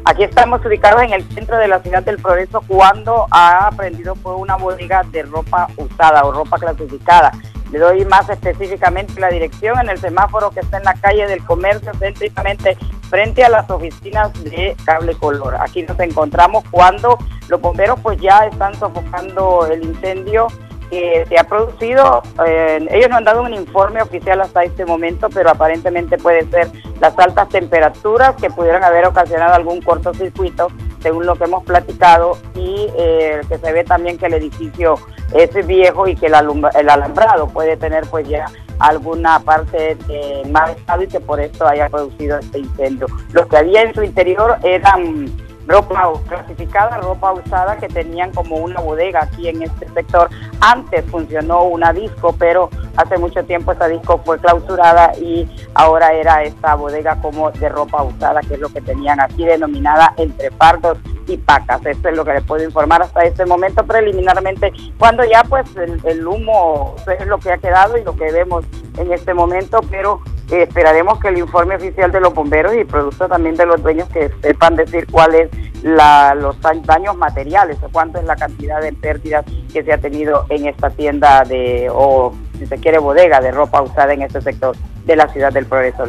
Aquí estamos ubicados en el centro de la ciudad del Progreso cuando ha prendido fuego una bodega de ropa usada o ropa clasificada. Le doy más específicamente la dirección en el semáforo que está en la calle del Comercio, céntricamente frente a las oficinas de Cable Color. Aquí nos encontramos cuando los bomberos pues ya están sofocando el incendio que se ha producido. Ellos no han dado un informe oficial hasta este momento, pero aparentemente puede ser las altas temperaturas que pudieran haber ocasionado algún cortocircuito, según lo que hemos platicado, y que se ve también que el edificio es viejo y que el alambrado puede tener pues ya alguna parte de mal estado y que por esto haya producido este incendio. Lo que había en su interior eran ropa clasificada, ropa usada, que tenían como una bodega aquí en este sector. Antes funcionó una disco, pero hace mucho tiempo esa disco fue clausurada y ahora era esta bodega como de ropa usada, que es lo que tenían aquí, denominada Entre Fardos y Pacas. Esto es lo que les puedo informar hasta este momento preliminarmente, cuando ya pues el humo es lo que ha quedado y lo que vemos en este momento, pero esperaremos que el informe oficial de los bomberos y producto también de los dueños que sepan decir cuáles los daños materiales o cuánto es la cantidad de pérdidas que se ha tenido en esta tienda o si se quiere bodega de ropa usada en este sector de la ciudad del Progreso.